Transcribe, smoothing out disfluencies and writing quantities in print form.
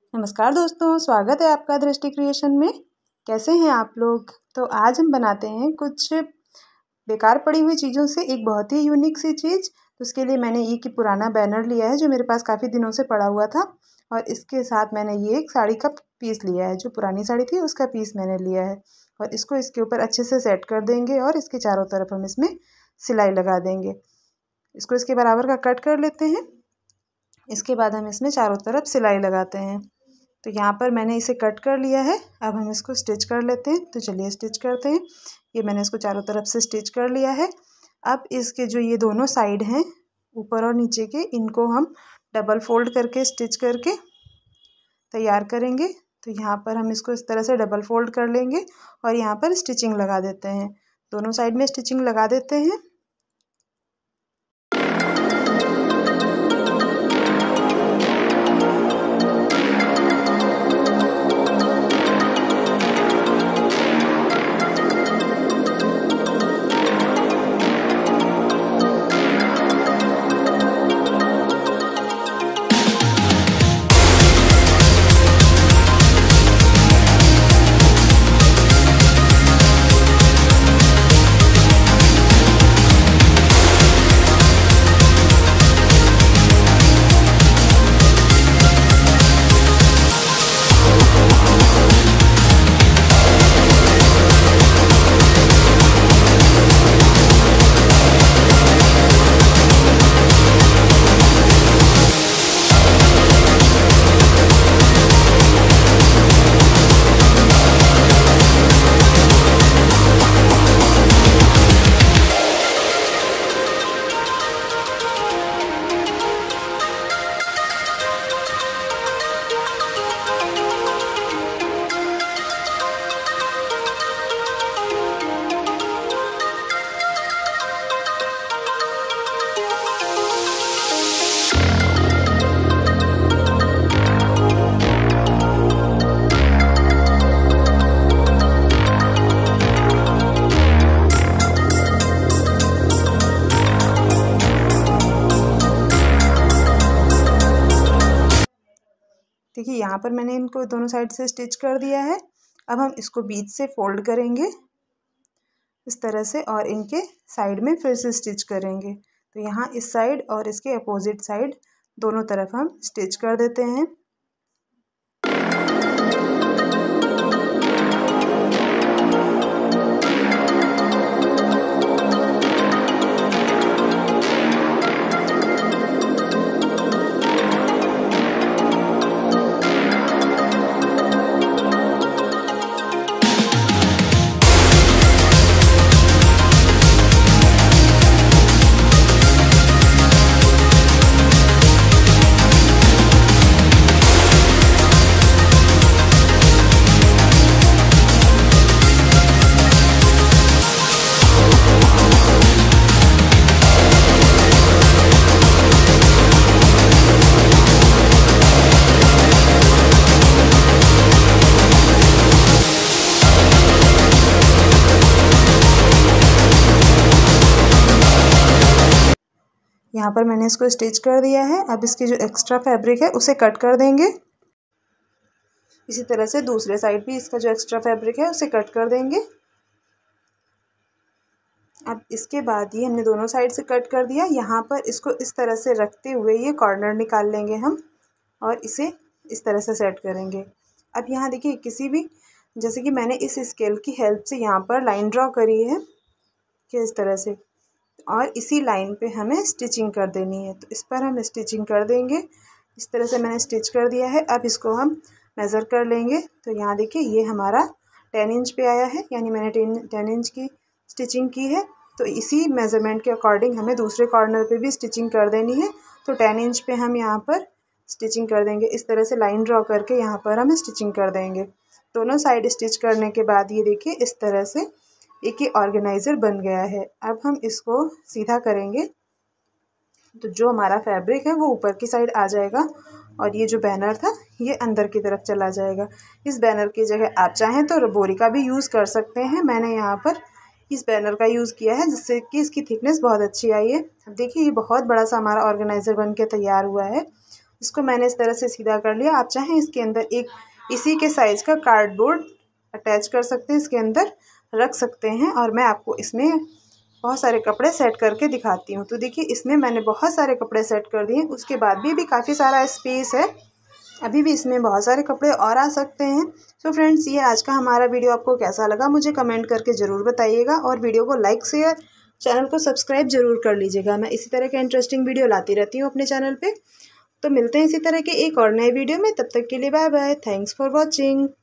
नमस्कार दोस्तों, स्वागत है आपका दृष्टि क्रिएशन में। कैसे हैं आप लोग। तो आज हम बनाते हैं कुछ बेकार पड़ी हुई चीज़ों से एक बहुत ही यूनिक सी चीज़। तो उसके लिए मैंने ये कि पुराना बैनर लिया है जो मेरे पास काफ़ी दिनों से पड़ा हुआ था, और इसके साथ मैंने ये एक साड़ी का पीस लिया है। जो पुरानी साड़ी थी उसका पीस मैंने लिया है, और इसको इसके ऊपर अच्छे से सेट कर देंगे और इसके चारों तरफ हम इसमें सिलाई लगा देंगे। इसको इसके बराबर का कट कर लेते हैं। इसके बाद हम इसमें चारों तरफ सिलाई लगाते हैं। तो यहाँ पर मैंने इसे कट कर लिया है। अब हम इसको स्टिच कर लेते हैं। तो चलिए स्टिच करते हैं। ये मैंने इसको चारों तरफ से स्टिच कर लिया है। अब इसके जो ये दोनों साइड हैं ऊपर और नीचे के, इनको हम डबल फोल्ड करके स्टिच करके तैयार करेंगे। तो यहाँ पर हम इसको इस तरह से डबल फोल्ड कर लेंगे और यहाँ पर स्टिचिंग लगा देते हैं। दोनों साइड में स्टिचिंग लगा देते हैं। देखिए यहाँ पर मैंने इनको दोनों साइड से स्टिच कर दिया है। अब हम इसको बीच से फोल्ड करेंगे इस तरह से, और इनके साइड में फिर से स्टिच करेंगे। तो यहाँ इस साइड और इसके अपोजिट साइड दोनों तरफ हम स्टिच कर देते हैं। यहाँ पर मैंने इसको स्टिच कर दिया है। अब इसकी जो एक्स्ट्रा फैब्रिक है उसे कट कर देंगे। इसी तरह से दूसरे साइड भी इसका जो एक्स्ट्रा फैब्रिक है उसे कट कर देंगे। अब इसके बाद ये हमने दोनों साइड से कट कर दिया। यहाँ पर इसको इस तरह से रखते हुए ये कॉर्नर निकाल लेंगे हम, और इसे इस तरह से सेट करेंगे। अब यहाँ देखिए किसी भी, जैसे कि मैंने इस स्केल की हेल्प से यहाँ पर लाइन ड्रॉ करी है कि इस तरह से, और इसी लाइन पे हमें स्टिचिंग कर देनी है। तो इस पर हम स्टिचिंग कर देंगे। इस तरह से मैंने स्टिच कर दिया है। अब इसको हम मेज़र कर लेंगे। तो यहाँ देखिए ये हमारा 10 इंच पे आया है, यानी मैंने 10 इंच की स्टिचिंग की है। तो इसी मेज़रमेंट के अकॉर्डिंग हमें दूसरे कॉर्नर पे भी स्टिचिंग कर देनी है। तो 10 इंच पे हम यहाँ पर स्टिचिंग कर देंगे। इस तरह से लाइन ड्रॉ करके यहाँ पर हम स्टिचिंग कर देंगे। दोनों साइड स्टिच करने के बाद ये देखिए इस तरह से एक ही ऑर्गेनाइज़र बन गया है। अब हम इसको सीधा करेंगे तो जो हमारा फैब्रिक है वो ऊपर की साइड आ जाएगा, और ये जो बैनर था ये अंदर की तरफ चला जाएगा। इस बैनर की जगह आप चाहें तो रबोरी का भी यूज़ कर सकते हैं। मैंने यहाँ पर इस बैनर का यूज़ किया है जिससे कि इसकी थिकनेस बहुत अच्छी आई है। अब देखिए ये बहुत बड़ा सा हमारा ऑर्गेनाइज़र बन के तैयार हुआ है। इसको मैंने इस तरह से सीधा कर लिया। आप चाहें इसके अंदर एक इसी के साइज़ का कार्डबोर्ड अटैच कर सकते हैं, इसके अंदर रख सकते हैं। और मैं आपको इसमें बहुत सारे कपड़े सेट करके दिखाती हूँ। तो देखिए इसमें मैंने बहुत सारे कपड़े सेट कर दिए, उसके बाद भी काफ़ी सारा स्पेस है, अभी भी इसमें बहुत सारे कपड़े और आ सकते हैं। तो फ्रेंड्स, ये आज का हमारा वीडियो आपको कैसा लगा मुझे कमेंट करके ज़रूर बताइएगा, और वीडियो को लाइक शेयर, चैनल को सब्सक्राइब ज़रूर कर लीजिएगा। मैं इसी तरह के इंटरेस्टिंग वीडियो लाती रहती हूँ अपने चैनल पे। तो मिलते हैं इसी तरह के एक और नए वीडियो में, तब तक के लिए bye bye. Thanks for watching.